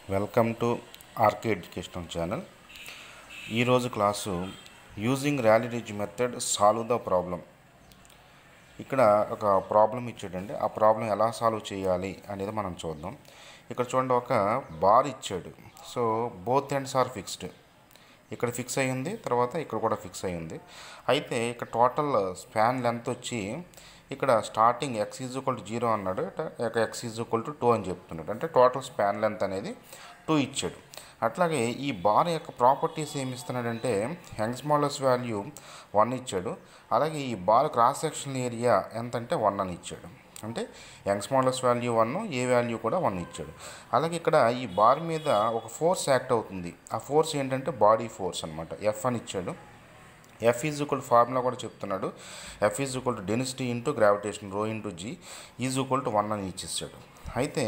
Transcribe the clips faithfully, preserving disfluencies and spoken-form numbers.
Welcome to RK educational channel. ఈరోజు class using Rayleigh Ritz method solve the problem. ఇక్కడ ఒక problem ఇచ్చాడండి. ఆ ప్రాబ్లం ఎలా సాల్వ్ చేయాలి అనేది మనం చూద్దాం. ఇక్కడ చూడండి, ఒక బార్ ఇచ్చాడు. So both ends are fixed. ఇక్కడ ఫిక్స్ అయ్యింది, తర్వాత ఇక్కడ కూడా ఫిక్స్ అయ్యింది. అయితే ఇక్కడ టోటల్ స్పాన్ లెంత్ వచ్చి ఇక్కడ starting x is equal to zero అన్నాడు, x is equal to two అని చెప్తున్నాడు. అంటే టోటల్ స్పాన్ లెంత్ అనేది టూ ఇచ్చాడు. అట్లాగే ఈ బార్ యొక్క ప్రాపర్టీస్ ఏమి ఇస్తున్నాడంటే యంగ్స్ మోడల్స్ వాల్యూ వన్ ఇచ్చాడు. అలాగే ఈ బార్ క్రాస్ సెక్షన్ ఏరియా ఎంత అంటే వన్ అని ఇచ్చాడు. అంటే Young's modulus value one, a value కూడా వన్ ఇచ్చాడు. అలాగే ఇక్కడ ఈ బార్ మీద ఒక ఫోర్స్ యాక్ట్ అవుతుంది. ఆ ఫోర్స్ ఏంటంటే బాడీ ఫోర్స్ అనమాట, ఎఫ్ అని ఇచ్చాడు. ఎఫ్ ఈజ్ ఈక్వల్ ఫార్ములా కూడా చెప్తున్నాడు. F is equal to density into gravitation rho into g is equal to one అని ఇచ్చేసాడు. అయితే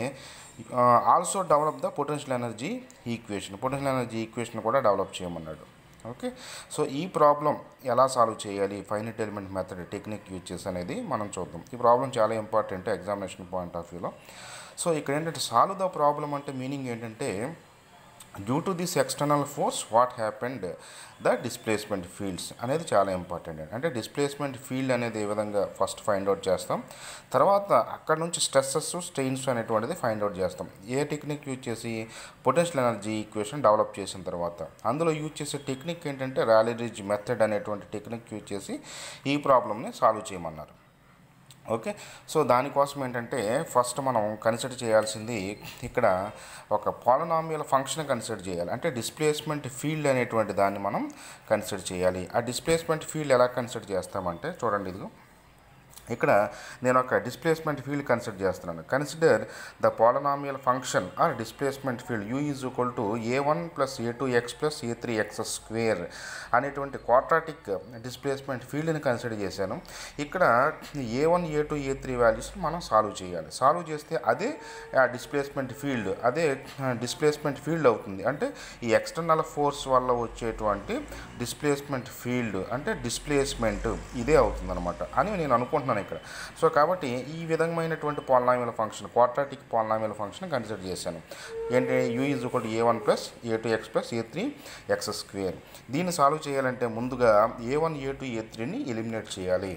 also develop the potential energy equation, potential energy equation కూడా డెవలప్ చేయమన్నాడు. ఓకే, సో ఈ ప్రాబ్లం ఎలా solve చేయాలి, finite element method technique use చేసి అనేది మనం చూద్దాం. ఈ ప్రాబ్లం చాలా ఇంపార్టెంట్ ఎగ్జామినేషన్ పాయింట్ ఆఫ్ వ్యూలో. సో ఇక్కడ ఏంటంటే సాల్వ్ ద ప్రాబ్లం అంటే మీనింగ్ ఏంటంటే due to this external force what happened the displacement fields అనేది చాలా ఇంపార్టెంట్. అంటే డిస్ప్లేస్మెంట్ ఫీల్డ్ అనేది ఏ విధంగా ఫస్ట్ ఫైండ్ అవుట్ చేస్తాం, తర్వాత అక్కడ నుంచి స్ట్రెస్సెస్ స్ట్రెయిన్స్ అనేటువంటిది ఫైండ్ అవుట్ చేస్తాం. ఏ టెక్నిక్ యూజ్ చేసి పొటెన్షియల్ ఎనర్జీ ఈక్వేషన్ డెవలప్ చేసిన తర్వాత అందులో యూజ్ చేసే టెక్నిక్ ఏంటంటే ర్యాలీ-రిడ్జ్ మెథడ్ అనేటువంటి టెక్నిక్ యూజ్ చేసి ఈ ప్రాబ్లమ్ని సాల్వ్ చేయమన్నారు. ఓకే, సో దానికోసం ఏంటంటే ఫస్ట్ మనం కన్సిడర్ చేయాల్సింది ఇక్కడ ఒక పాలినామియల్ ఫంక్షన్ కన్సిడర్ చేయాలి. అంటే డిస్ప్లేస్మెంట్ ఫీల్డ్ అనేటువంటి దాన్ని మనం కన్సిడర్ చేయాలి. ఆ డిస్ప్లేస్మెంట్ ఫీల్డ్ ఎలా కన్సిడర్ చేస్తామంటే చూడండి, ఇదిగో ఇక్కడ నేను ఒక డిస్ప్లేస్మెంట్ ఫీల్డ్ కన్సిడర్ చేస్తున్నాను. Consider the polynomial function or displacement field u is equal to a one plus a two x plus a three x square అనేటువంటి క్వాడ్రాటిక్ డిస్ప్లేస్మెంట్ ఫీల్డ్ని కన్సిడర్ చేశాను. ఇక్కడ a one a two a three వాల్యూస్ని మనం solve చేయాలి. Solve చేస్తే అదే displacement field, అదే డిస్ప్లేస్మెంట్ ఫీల్డ్ అవుతుంది. అంటే ఈ ఎక్స్టర్నల్ ఫోర్స్ వల్ల వచ్చేటువంటి డిస్ప్లేస్మెంట్ ఫీల్డ్ అంటే డిస్ప్లేస్మెంట్ ఇదే అవుతుంది అనమాట అని నేను అనుకుంటున్నాను ఇక్కడ. సో కాబట్టి ఈ విధమైనటువంటి polynomial function, quadratic polynomial function consider చేశాను. ఏంటి, u is equal to a one plus a two x plus a three x square. దీన్ని సాల్వ్ చేయాలంటే ముందుగా ఏ వన్ ఏ టూ ఏ త్రీని ఎలిమినేట్ చేయాలి.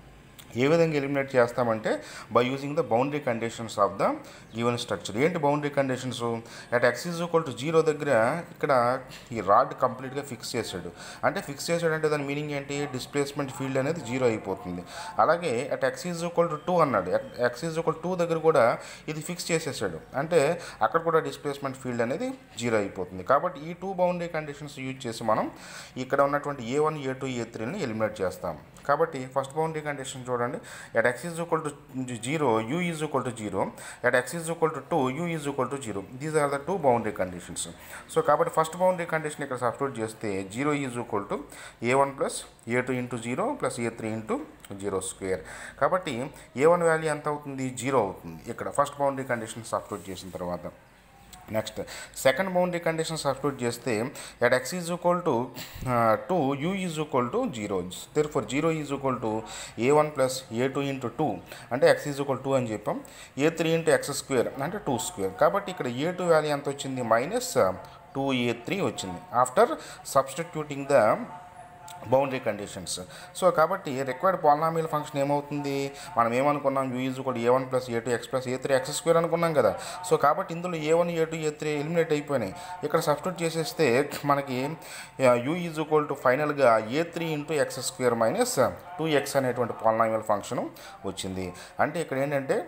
ఏ విధంగా ఎలిమినేట్ చేస్తామంటే by using the boundary conditions of the given structure. ఏంటి boundary conditions? At x is equal to zero దగ్గర ఇక్కడ ఈ రాడ్ కంప్లీట్గా ఫిక్స్ చేశాడు. అంటే ఫిక్స్ చేశాడంటే దాని మీనింగ్ ఏంటి, డిస్ప్లేస్మెంట్ ఫీల్డ్ అనేది జీరో అయిపోతుంది. అలాగే at x is equal to two అన్నాడు. ఎక్స్ ఈజ్ ఈక్వల్ టూ దగ్గర కూడా ఇది ఫిక్స్ చేసేసాడు. అంటే అక్కడ కూడా డిస్ప్లేస్మెంట్ ఫీల్డ్ అనేది జీరో అయిపోతుంది. కాబట్టి ఈ టూ బౌండరీ కండిషన్స్ యూజ్ చేసి మనం ఇక్కడ ఉన్నటువంటి ఏ వన్ ఏ టూ ఏ త్రీని ఎలిమినేట్ చేస్తాం. కాబట్టి ఫస్ట్ బౌండరీ కండిషన్ చూడండి, at x is equal to zero u is equal to zero, at x is equal to two u is equal to zero. These are the two boundary conditions. So కాబట్టి first boundary condition ఇక్కడ substitute చేస్తే zero is equal to a one plus a two into zero plus a three into zero square. కాబట్టి a one value ఎంత అవుతుంది, zero అవుతుంది ఇక్కడ first boundary condition substitute చేసిన తర్వాత. Next second boundary condition substitute చేస్తే at x is equal to two u is equal to zero. Therefore zero is equal to a one plus a two into two అంటే x is equal two అని చెప్పాం, a three into x square అంటే two square. కాబట్టి ఇక్కడ a two value ఎంత వచ్చింది, minus two a three వచ్చింది after substituting the boundary conditions. So కాబట్టి రిక్వైర్డ్ పాలినామియల్ ఫంక్షన్ ఏమవుతుంది, మనం ఏమనుకున్నాం, u is equal a one plus a two x plus a three x square అనుకున్నాం కదా. సో కాబట్టి ఇందులో a one a two a three eliminate అయిపోయినాయి. ఇక్కడ సబ్స్టిట్యూట్ చేసేస్తే మనకి యూ ఈజ్ ఈక్వల్ టు ఫైనల్గా a three into x square minus two x అనేటువంటి పాలినామియల్ ఫంక్షన్ వచ్చింది. అంటే ఇక్కడ ఏంటంటే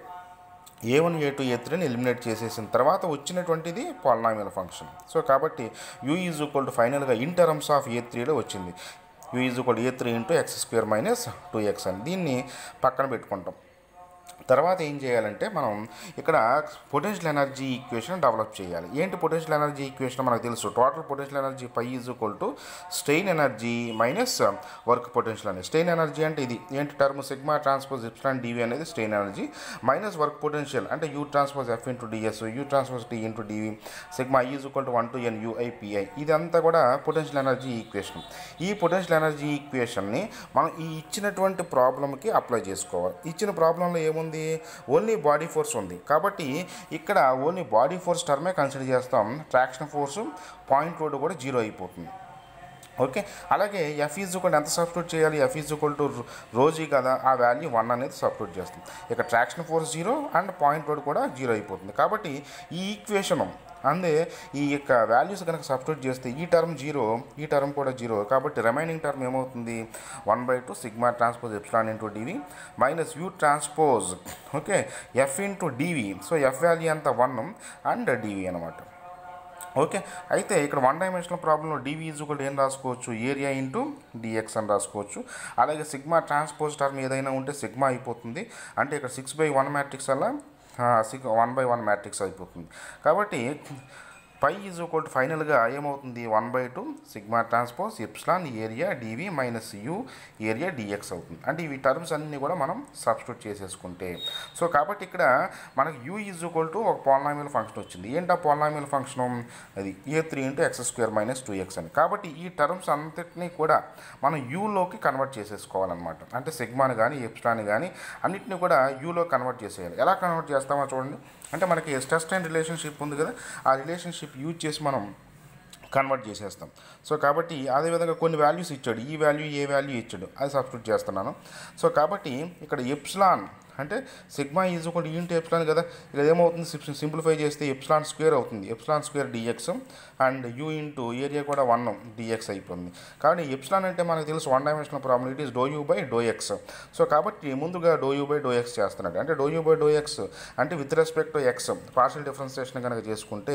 ఏ వన్ ఏ టూ ఏ త్రీని ఎలిమినేట్ చేసేసిన తర్వాత వచ్చినటువంటిది పాలినామియల్ ఫంక్షన్. సో కాబట్టి యూ ఈజ్ ఈక్వల్ టు ఫైనల్గా ఇన్ టర్మ్స్ ఆఫ్ ఏ త్రీలో వచ్చింది, u is equal a three into x square minus two x అని. దీన్ని పక్కన పెట్టుకుంటాం. తర్వాత ఏం చేయాలంటే మనం ఇక్కడ పొటెన్షియల్ ఎనర్జీ ఈక్వేషన్ డెవలప్ చేయాలి. ఏంటి పొటెన్షియల్ ఎనర్జీ ఈక్వేషన్ మనకు తెలుసు, total potential energy pi is equal to strain energy minus work potential అనేది. స్ట్రెయిన్ ఎనర్జీ అంటే ఇది ఏంటి term, sigma transpose epsilon dv అనేది strain energy, minus work potential అంటే u transpose f into ds, u transpose d into dv, sigma is equal to one to n u i p i. ఇదంతా కూడా potential energy equation. ఈ potential energy ఈక్వేషన్ని మనం ఈ ఇచ్చినటువంటి ప్రాబ్లంకి అప్లై చేసుకోవాలి. ఇచ్చిన ప్రాబ్లంలో ఏముంది, ఏముంది, ఓన్లీ బాడీ ఫోర్స్ ఉంది. కాబట్టి ఇక్కడ ఓన్లీ బాడీ ఫోర్స్ టర్మే కన్సిడర్ చేస్తాం. ట్రాక్షన్ ఫోర్సు పాయింట్ రోడ్ కూడా జీరో అయిపోతుంది. ఓకే, అలాగే ఎఫ్ ఈజ్ ఈక్వల్ ఎంత సబ్స్టిట్యూట్ చేయాలి, f is equal to rho g కదా, ఆ వాల్యూ వన్ అనేది సబ్స్టిట్యూట్ చేస్తాం. ఇక traction force zero and point load కూడా జీరో అయిపోతుంది. కాబట్టి ఈ ఈక్వేషన్ అందే ఈ యొక్క వాల్యూస్ కనుక సబ్స్టిట్యూట్ చేస్తే ఈ టర్మ్ జీరో, ఈ టర్మ్ కూడా జీరో. కాబట్టి రిమైనింగ్ టర్మ్ ఏమవుతుంది, one by two sigma transpose epsilon into dv minus u transpose okay f into dv. So f value అంతా వన్ అండ్ డివి అనమాట. ఓకే, అయితే ఇక్కడ వన్ డైమెన్షనల్ ప్రాబ్లంలో డివి ఈజ్ ఈక్వల్ ఏం రాసుకోవచ్చు, ఏరియా ఇంటూ డిఎక్స్ అని రాసుకోవచ్చు. అలాగే సిగ్మా ట్రాన్స్పోజ్ టర్మ్ ఏదైనా ఉంటే సిగ్మా అయిపోతుంది. అంటే ఇక్కడ సిక్స్ బై వన్ మ్యాట్రిక్స్ అలా six one by one matrix అయిపోతుంది. కాబట్టి పై ఈజ్ ఈక్వల్ టు ఫైనల్గా ఏమవుతుంది, one by two sigma transpose epsilon area dv minus u area dx అవుతుంది. అంటే ఇవి టర్మ్స్ అన్నీ కూడా మనం సబ్స్టిట్యూట్ చేసేసుకుంటే. సో కాబట్టి ఇక్కడ మనకి యూ ఈజ్ ఈక్వల్ టు ఒక పాలినామియల్ ఫంక్షన్ వచ్చింది. ఏంటి ఆ పాలినామియల్ ఫంక్షన్, అది a three into x square minus two x అని. కాబట్టి ఈ టర్మ్స్ అంతటినీ కూడా మనం యూలోకి కన్వర్ట్ చేసేసుకోవాలన్నమాట. అంటే సిగ్మాని కానీ ఎప్సిలాన్ కానీ అన్నిటిని కూడా యూలో కన్వర్ట్ చేసేయాలి. ఎలా కన్వర్ట్ చేస్తామో చూడండి. అంటే మనకి స్ట్రెస్ స్ట్రెయిన్ రిలేషన్షిప్ ఉంది కదా, ఆ రిలేషన్షిప్ యూజ్ చేసి మనం కన్వర్ట్ చేసేస్తాం. సో కాబట్టి అదేవిధంగా కొన్ని వాల్యూస్ ఇచ్చాడు, ఈ వాల్యూ ఏ వాల్యూ ఇచ్చాడు అది సబ్స్టిట్యూట్ చేస్తున్నాను. సో కాబట్టి ఇక్కడ ఎప్సిలాన్ అంటే sigma is equal into epsilon కదా, ఇక్కడ ఏమవుతుంది, సింప్లిఫై చేస్తే ఎప్సిలాన్ స్క్వేర్ అవుతుంది, epsilon square dx and u into area కూడా వన్ డిఎక్స్ అయిపోతుంది. కాబట్టి ఎప్సిలాన్ అంటే మనకు తెలుసు one dimensional problem, it is do u by do x. So కాబట్టి ముందుగా do u by do x చేస్తున్నాడు. అంటే do u by do x అంటే with respect to x partial differentiation కనుక చేసుకుంటే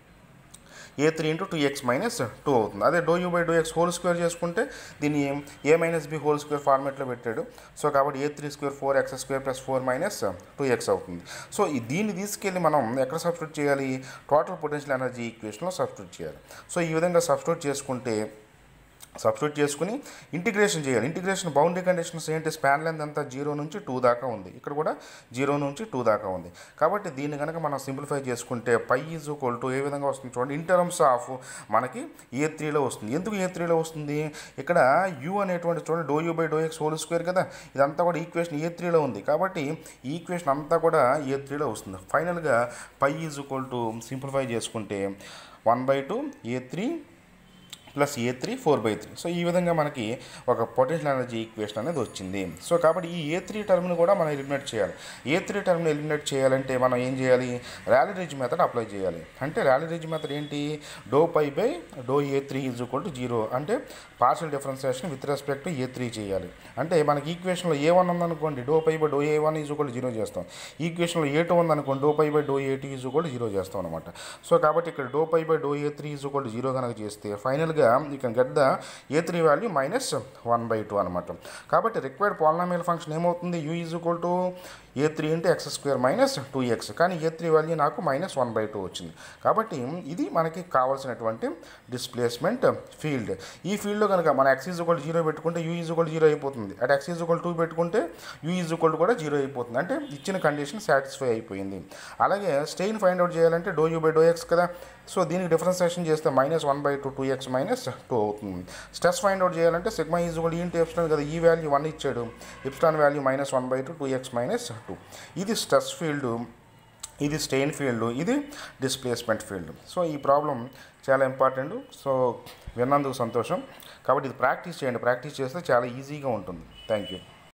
a three into two x minus two అవుతుంది. అదే do u by do x whole square చేసుకుంటే దీన్ని a minus b whole square ఫార్మేట్లో పెట్టాడు. సో కాబట్టి a three square four x square plus four minus two x అవుతుంది. So ఈ దీన్ని తీసుకెళ్ళి మనం ఎక్కడ సబ్స్టిట్యూట్ చేయాలి, టోటల్ పొటెన్షియల్ ఎనర్జీ ఈక్వేషన్లో సబ్స్టిట్యూట్ చేయాలి. సో ఈ విధంగా సబ్స్టిట్యూట్ చేసుకుంటే సబ్స్టిట్యూట్ చేసుకుని ఇంటిగ్రేషన్ చేయాలి. ఇంటిగ్రేషన్ బౌండరీ కండిషన్స్ ఏంటి, స్పాన్ లెంత్ అంతా జీరో నుంచి టూ దాకా ఉంది, ఇక్కడ కూడా జీరో నుంచి టూ దాకా ఉంది. కాబట్టి దీన్ని కనుక మనం సింప్లిఫై చేసుకుంటే పై ఈజ్ ఈక్వల్ టు ఏ విధంగా వస్తుంది చూడండి, ఇన్ టర్మ్స్ ఆఫ్ మనకి ఏ త్రీలో వస్తుంది. ఎందుకు ఏ త్రీలో వస్తుంది, ఇక్కడ యూ అనేటువంటి చూడండి do u by do x whole square కదా, ఇదంతా కూడా ఈక్వేషన్ ఏ త్రీలో ఉంది. కాబట్టి ఈ ఈక్వేషన్ అంతా కూడా ఏ త్రీలో వస్తుంది. ఫైనల్గా pi is equal to simplify చేసుకుంటే one by two a three plus a three four by three. So ఈ విధంగా మనకి ఒక పొటెన్షియల్ ఎనర్జీ ఈక్వేషన్ అనేది వచ్చింది. సో కాబట్టి ఈ ఏ త్రీ టర్మ్ని కూడా మనం ఎలిమినేట్ చేయాలి. ఏ త్రీ టర్మ్ని ఎలిమినేట్ చేయాలంటే మనం ఏం చేయాలి, ర్యాలీరిజ్ మెథడ్ అప్లై చేయాలి. అంటే ర్యాలీరిజ్ మెథడ్ ఏంటి, do pi by do a three is equal to zero. అంటే partial differentiation with respect to a three చేయాలి. అంటే మనకి ఈక్వేషన్లో ఏ వన్ ఉందనుకోండి, do pi by do a one is equal to zero చేస్తాం. ఈక్వేషన్లో a two ఉందనుకోండి, do pi by do a two is equal to zero చేస్తాం అనమాట. సో కాబట్టి ఇక్కడ do pi by do a three is equal to zero కనుక చేస్తే ఫైనల్గా you can get the a three value minus one by two అనమాట. కాబట్టి required polynomial function ఏమవుతుంది, u is equal to a three into x square minus two x. కానీ a three value నాకు minus one by two వచ్చింది. కాబట్టి ఇది మనకి కావాల్సినటువంటి డిస్ప్లేస్మెంట్ ఫీల్డ్. ఈ ఫీల్డ్లో కనుక మన ఎక్స్ ఈజ్ ఈక్వల్ జీరో పెట్టుకుంటే యూ ఈజ్ ఈక్వల్ జీరో అయిపోతుంది. At x is equal two పెట్టుకుంటే యూ ఈజ్ ఈక్వల్ కూడా జీరో అయిపోతుంది. అంటే ఇచ్చిన కండిషన్ సాటిస్ఫై అయిపోయింది. అలాగే స్ట్రెయిన్ ఫైండ్ అవుట్ చేయాలంటే d u by do x కదా, సో దీనికి డిఫరెన్సియేషన్ చేస్తే minus one by two two x minus two అవుతుంది. స్ట్రెస్ ఫైండ్ అవుట్ చేయాలంటే sigma is equal into epsilon కదా, ఈ వాల్యూ వన్ ఇచ్చాడు, epsilon value minus one by two two x minus two. ఇది stress field, ఇది strain field, ఇది displacement field. So ఈ problem చాలా ఇంపార్టెంట్. సో విన్నందుకు సంతోషం. కాబట్టి ఇది ప్రాక్టీస్ చేయండి, ప్రాక్టీస్ చేస్తే చాలా ఈజీగా ఉంటుంది. Thank you.